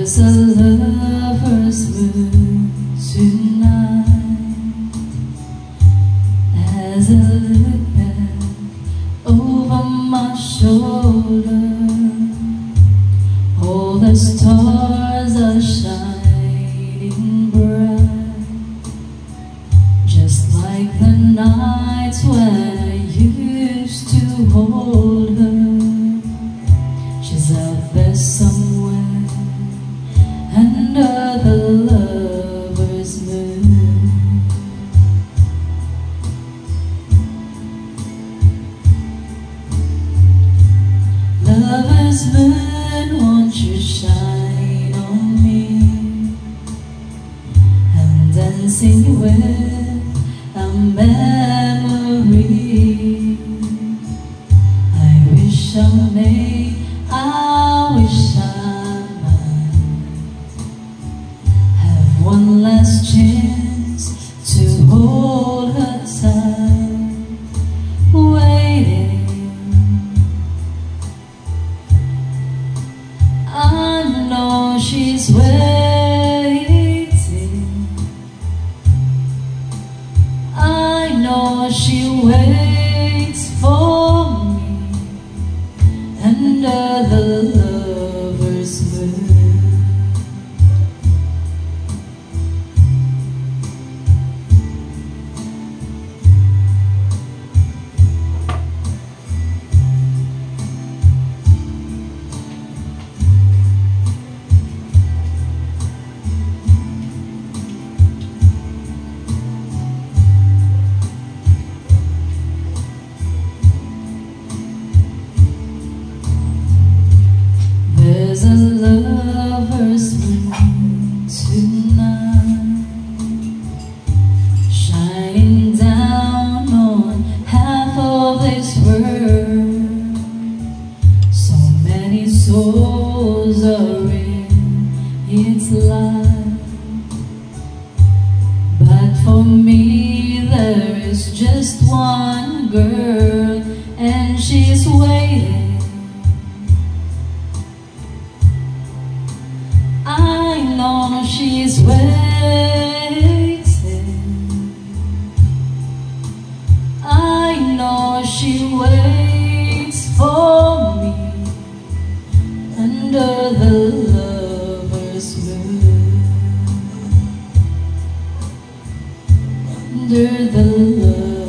There's a lover's moon tonight, as I look back over my shoulder. All the stars are shining bright, just like the nights when I used to hold her. She's out there somewhere under the lover's moon. Lover's moon, won't you shine on me? I'm dancing with a memory. I wish I might have one last chance to hold her tight, waiting. I know she's waiting. I know she waits for me under the lover's moon. There's a lover's moon tonight, shining down on half of this world. So many souls are in its light, but for me there is just one girl, and she's waiting. I know she's waiting. I know she waits for me under the lover's moon. Under the lover's moon.